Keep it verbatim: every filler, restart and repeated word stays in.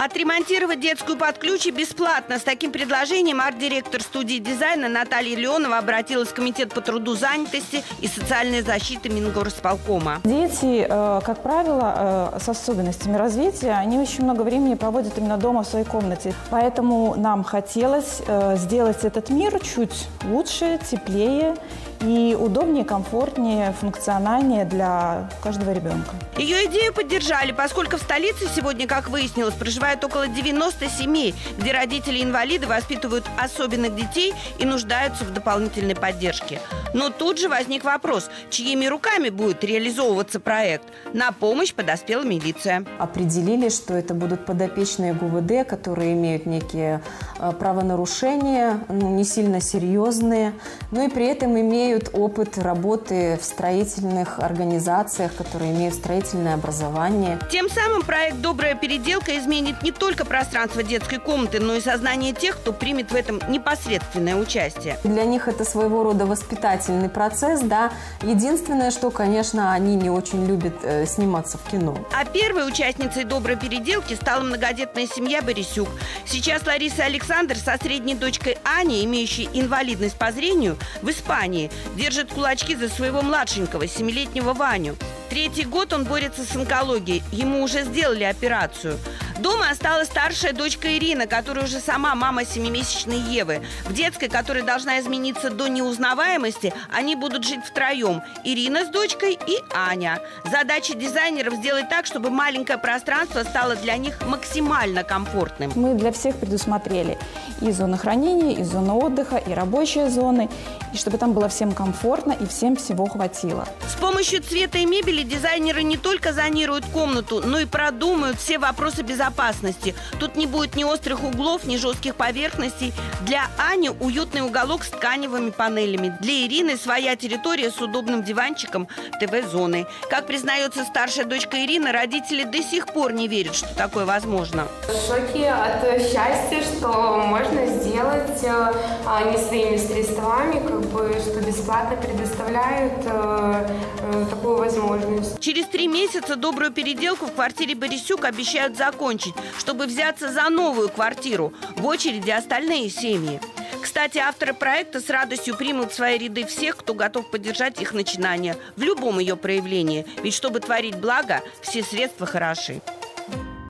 Отремонтировать детскую под ключ и бесплатно. С таким предложением арт-директор студии дизайна Наталья Леонова обратилась в Комитет по труду, занятости и социальной защиты Мингорисполкома. Дети, как правило, с особенностями развития, они очень много времени проводят именно дома в своей комнате. Поэтому нам хотелось сделать этот мир чуть лучше, теплее и удобнее, комфортнее, функциональнее для каждого ребенка. Ее идею поддержали, поскольку в столице сегодня, как выяснилось, проживает около девяноста семей, где родители-инвалиды воспитывают особенных детей и нуждаются в дополнительной поддержке. Но тут же возник вопрос, чьими руками будет реализовываться проект. На помощь подоспела милиция. Определили, что это будут подопечные ГУВД, которые имеют некие правонарушения, ну, не сильно серьезные, но и при этом имеют опыт работы в строительных организациях, которые имеют строительное образование. Тем самым проект «Добрая переделка» изменит не только пространство детской комнаты, но и сознание тех, кто примет в этом непосредственное участие. Для них это своего рода воспитательный процесс, да. Единственное, что, конечно, они не очень любят э, сниматься в кино. А первой участницей «Доброй переделки» стала многодетная семья Борисюк. Сейчас Лариса и Александр со средней дочкой Аней, имеющей инвалидность по зрению, в Испании, держит кулачки за своего младшенького, семилетнего Ваню. Третий год он борется с онкологией. Ему уже сделали операцию. Дома осталась старшая дочка Ирина, которая уже сама мама семимесячной Евы. В детской, которая должна измениться до неузнаваемости, они будут жить втроем. Ирина с дочкой и Аня. Задача дизайнеров сделать так, чтобы маленькое пространство стало для них максимально комфортным. Мы для всех предусмотрели и зоны хранения, и зоны отдыха, и рабочие зоны, и чтобы там было всем комфортно и всем всего хватило. С помощью цвета и мебели дизайнеры не только зонируют комнату, но и продумают все вопросы безопасности. Тут не будет ни острых углов, ни жестких поверхностей. Для Ани уютный уголок с тканевыми панелями. Для Ирины своя территория с удобным диванчиком, ТВ-зоной. Как признается старшая дочка Ирина, родители до сих пор не верят, что такое возможно. В шоке от счастья, что можно сделать а, не своими средствами, как бы, что бесплатно предоставляют а, а, такую возможность. Через три месяца добрую переделку в квартире Борисюк обещают закончить, чтобы взяться за новую квартиру. В очереди остальные семьи. Кстати, авторы проекта с радостью примут в свои ряды всех, кто готов поддержать их начинание в любом ее проявлении. Ведь чтобы творить благо, все средства хороши.